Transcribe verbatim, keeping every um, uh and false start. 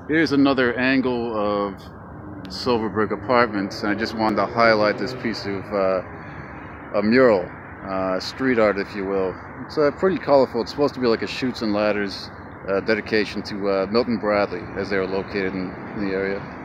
Here's another angle of Silverbrick Apartments, and I just wanted to highlight this piece of uh, a mural, uh, street art, if you will. It's uh, pretty colorful. It's supposed to be like a Chutes and Ladders uh, dedication to uh, Milton Bradley, as they were located in, in the area.